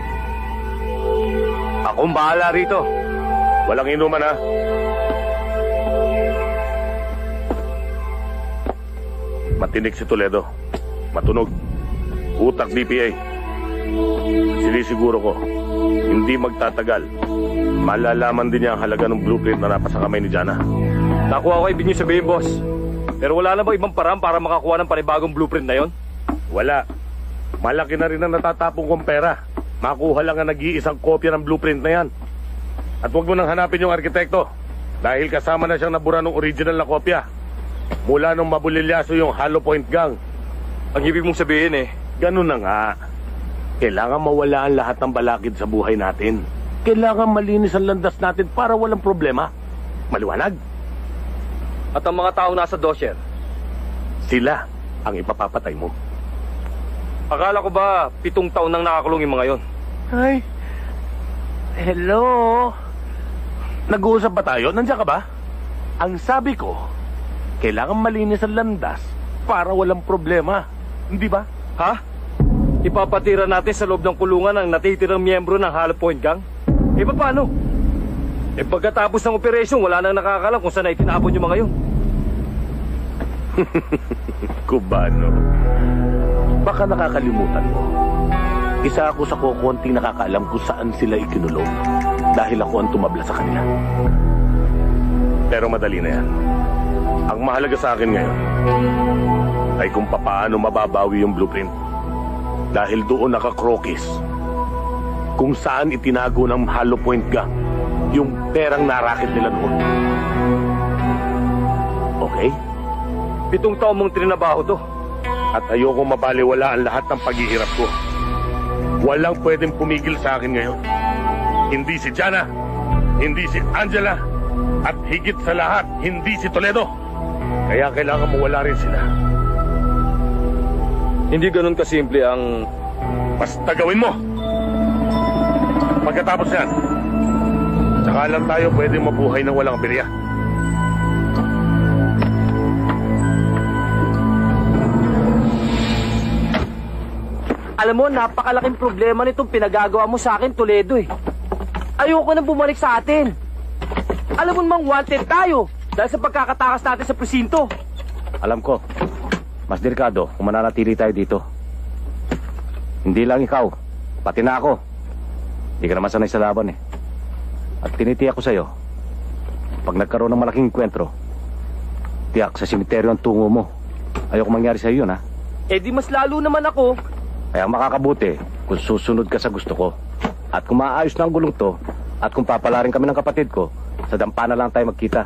Akong bahala rito. Walang inuman, ha? Matinik si Toledo. Matunog. Utak DPA. Sinisiguro ko, hindi magtatagal. Malalaman din niya ang halaga ng blueprint na napasa kamay ni Jana. Nakuha ko ibig niyo sabihin, boss. Pero wala na ba ibang paraan para makakuha ng panibagong blueprint na yon? Wala. Malaki na rin ang natatapong kong pera. Makuha lang ang nag-iisang kopya ng blueprint na yan. At huwag mo nang hanapin yung arkitekto. Dahil kasama na siyang nabura ng original na kopya. Mula nung mabulilyaso yung Hollow Point Gang. Ang ibig mong sabihin ganun na nga. Kailangan mawala ang lahat ng balakid sa buhay natin. Kailangan malinis ang landas natin para walang problema. Maliwanag? At ang mga tao nasa dosyer? Sila ang ipapapatay mo. Akala ko ba 7 taon nang nakakulong yung mga yon? Ay, hello? Nag-uusap ba tayo? Nandiyan ka ba? Ang sabi ko, kailangan malinis ang landas para walang problema. Hindi ba? Ha? Ipapatira natin sa loob ng kulungan ang natitirang miyembro ng Hollow Point Gang? Paano? Pagkatapos ng operasyon, wala nang nakakalam kung saan na itinapon yung mga yun. Cubano, baka nakakalimutan mo. Isa ako sa kukunting nakakaalam kung saan sila ikinulong dahil ako ang tumabla sa kanila. Pero madali na yan. Ang mahalaga sa akin ngayon ay kung paano mababawi yung blueprint. Dahil doon nakakrokis kung saan itinago ng Hollow Point Gang yung perang narakit nila doon. Okay? 7 taon mong trinabaho to. At ayokong mabaliwala ang lahat ng paghihirap ko. Walang pwedeng pumigil sa akin ngayon. Hindi si Jana, hindi si Angela, at higit sa lahat, hindi si Toledo. Kaya kailangan mawala rin sila. Hindi ganun kasimple ang... Basta gawin mo! Pagkatapos yan, saka lang tayo pwedeng mabuhay ng walang birya. Alam mo, napakalaking problema nitong pinagagawa mo sa akin, Toledo Ayoko na bumalik sa atin. Alam mo namang wanted tayo dahil sa pagkakatakas natin sa presinto. Alam ko, mas delikado kung mananatili tayo dito. Hindi lang ikaw, pati na ako. Hindi ka naman sanay sa laban At tinitiyak ko sa'yo, pag nagkaroon ng malaking enkwentro, tiyak sa simeteryo ang tungo mo. Ayoko mangyari sa'yo yun, ha? Di mas lalo naman ako. Kaya makakabuti kung susunod ka sa gusto ko. At kung maayos na ang gulong to, at kung papalarin kami ng kapatid ko, sa dampa na lang tayo magkita.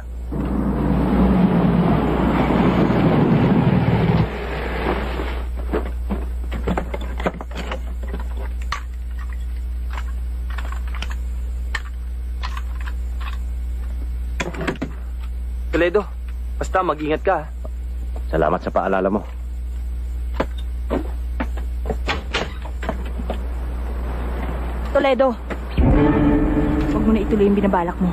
Toledo, basta mag-ingat ka. Salamat sa paalala mo. Toledo, huwag mo na ituloy yung binabalak mo.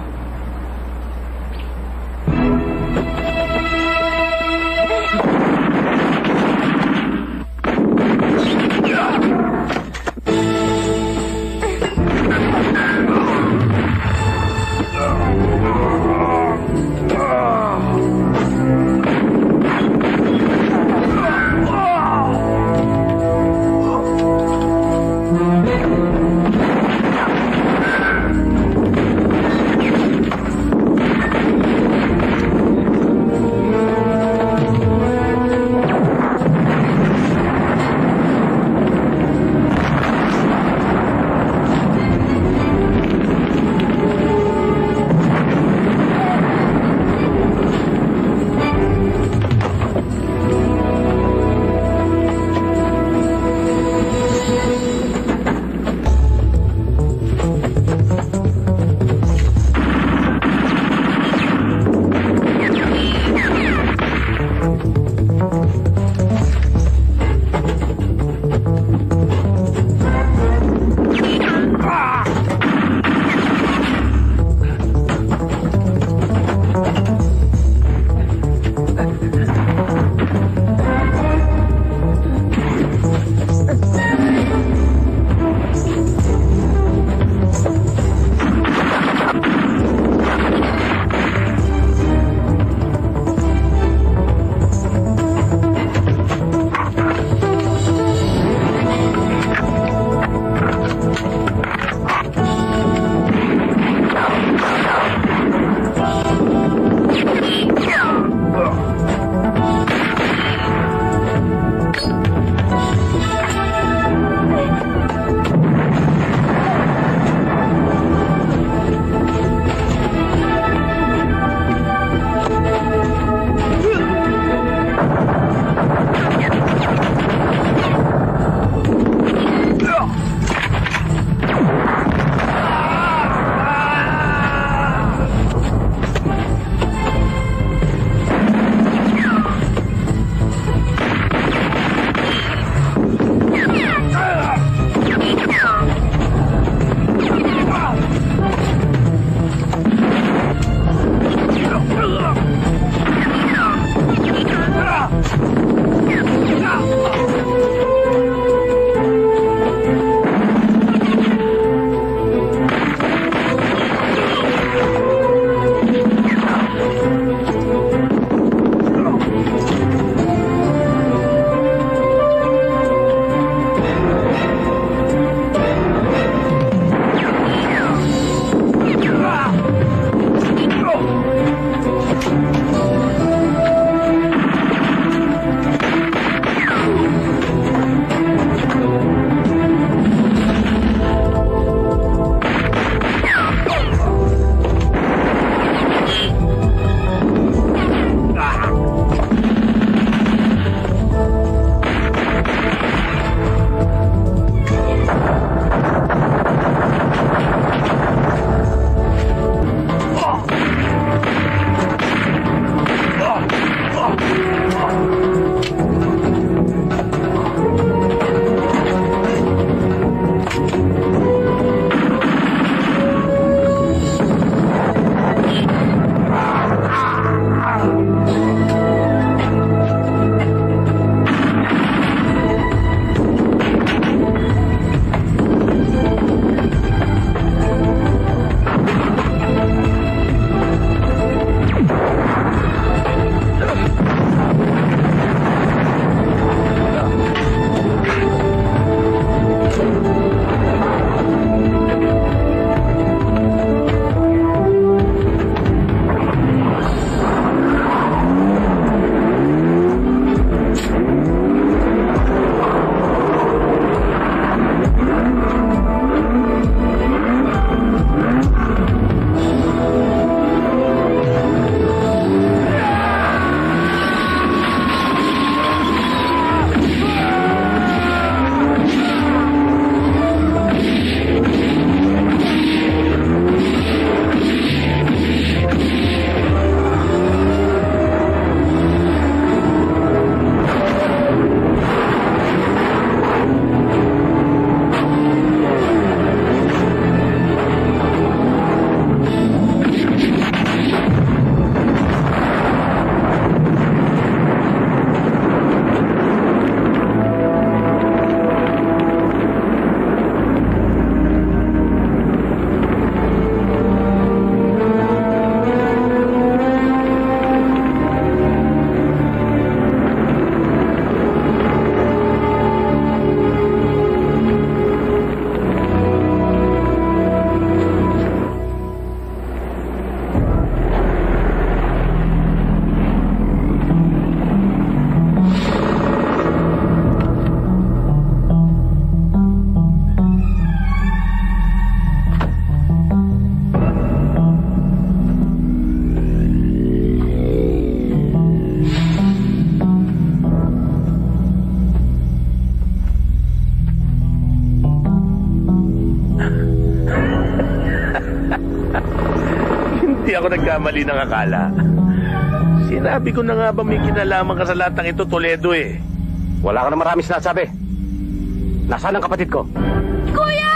ako nagkamali ng akala. Sinabi ko na nga ba may kinalaman ka sa latang ito, Toledo eh. Wala ka na maraming sinasabi. Nasaan ang kapatid ko? Kuya!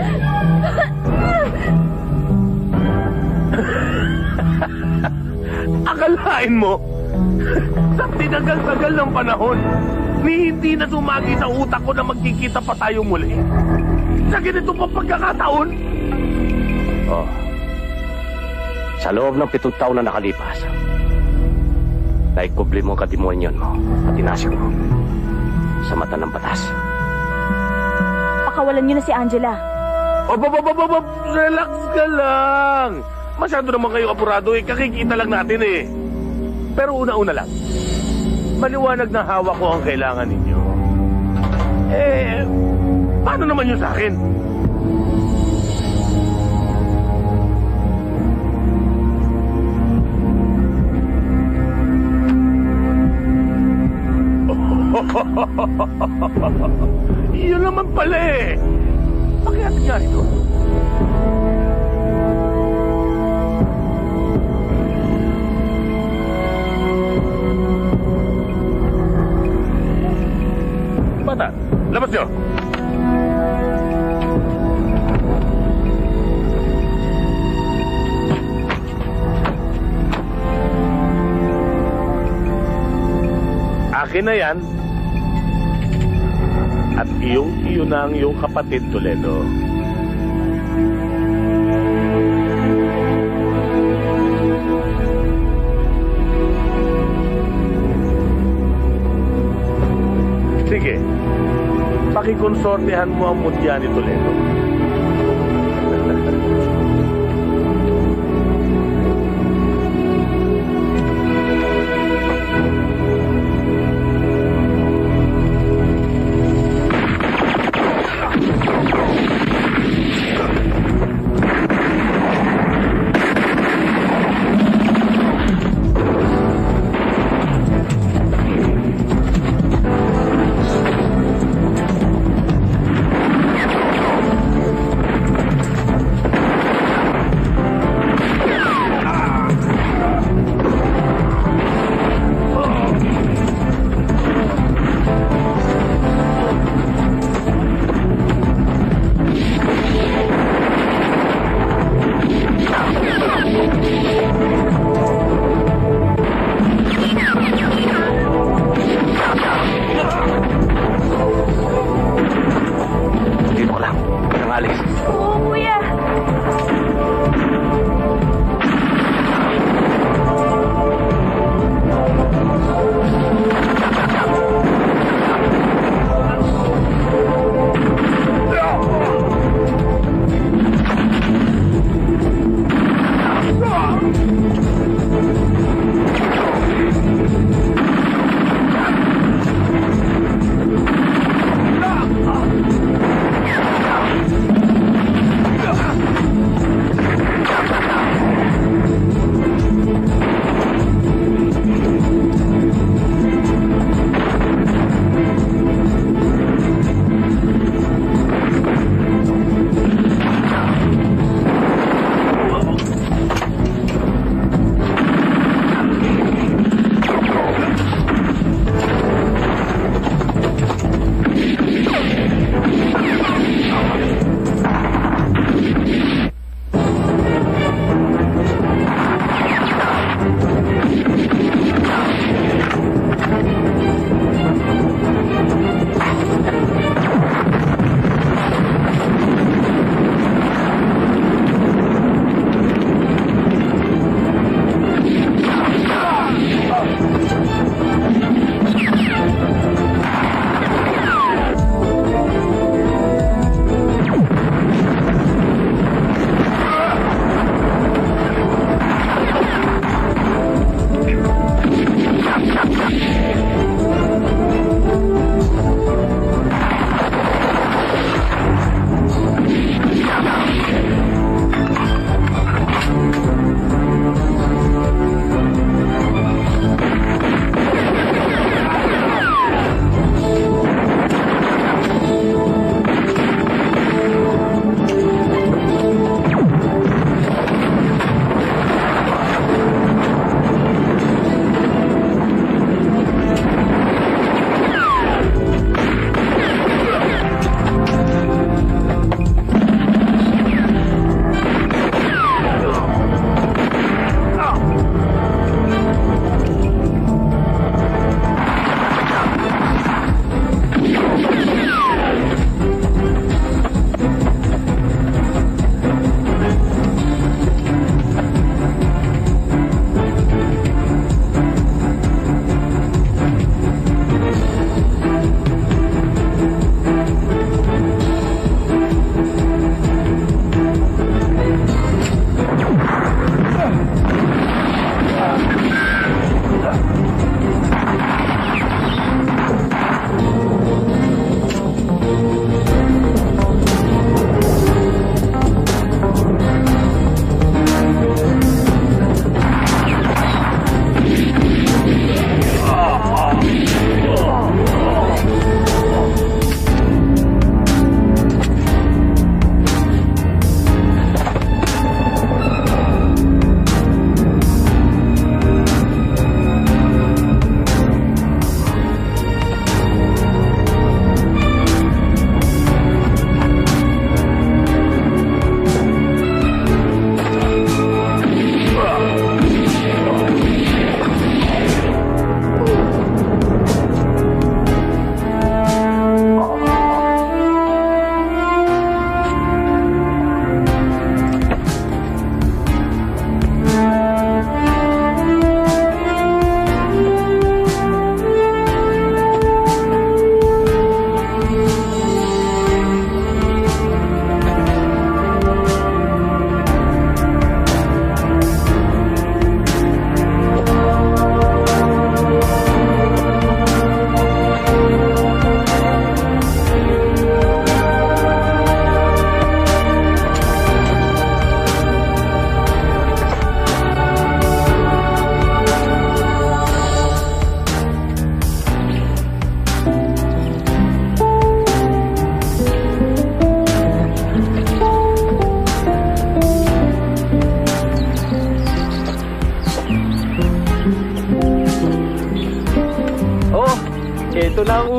Akalain mo, sa tinagal-tagal ng panahon, ni hindi na sumagi sa utak ko na magkikita pa tayo muli. Sa ganito pa pagkakataon. Oh. Sa loob ng 7 taon na nakalipas, naikubli mo ang kadimonyon mo at inasik mo sa mata ng batas. Pakawalan niyo na si Angela. Relax ka lang. Masyado naman kayo apurado eh. Kakikita lang natin eh. Pero una-una lang. Maliwanag na hawak ko ang kailangan ninyo. Eh, paano naman yun sa akin? Yun naman pala eh. Bakit nga ito? Bata, labas nyo. Akin na yan. At iyo na ang iyong kapatid, Toledo. Sige, pakikonsortehan mo ang mutya ni Toledo.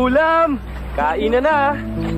ulam! Kain na!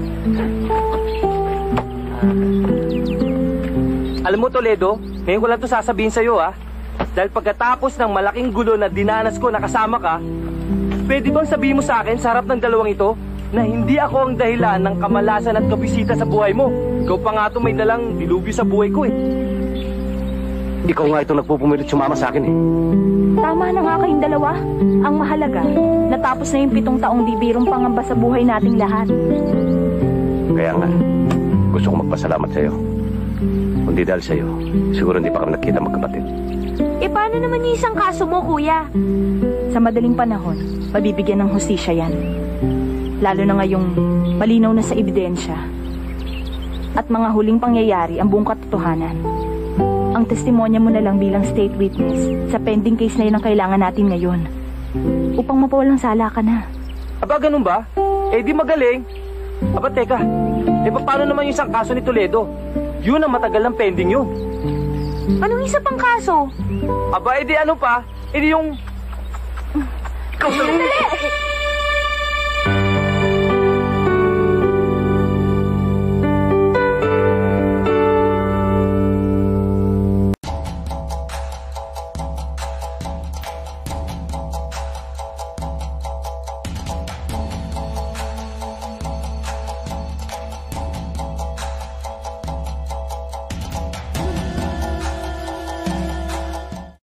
Alam mo, Toledo, ngayon ko lang ito sasabihin sa'yo, ha? Dahil pagkatapos ng malaking gulo na dinanas ko na kasama ka, pwede bang sabihin mo sa akin sa harap ng dalawang ito na hindi ako ang dahilan ng kamalasan at kabisita sa buhay mo? Ikaw pa nga ito may dalang dilubyo sa buhay ko, eh. Ikaw nga ito nagpupumilit sumama sa akin, eh. Tama na nga kayong dalawa. Ang mahalaga, natapos na yung 7 taong bibirong pangamba sa buhay nating lahat. Kaya nga, gusto ko magpasalamat sa'yo. Kundi dahil sa'yo, siguro hindi pa kami nakita magkapatid. E paano naman yung isang kaso mo, kuya? Sa madaling panahon, mabibigyan ng hustisya yan. Lalo na ngayong malinaw na sa ebidensya. At mga huling pangyayari ang buong katotohanan. Ang testimonya mo na lang bilang state witness sa pending case na yun ang kailangan natin ngayon. Upang mapawalang sala ka na. Aba, ganun ba? Eh, di magaling. Aba, teka. Eh, paano naman yung isang kaso ni Toledo? Yun ang matagal ng pending yun. Anong isa pang kaso? Aba, eh di ano pa? Eh di yung... Sandali!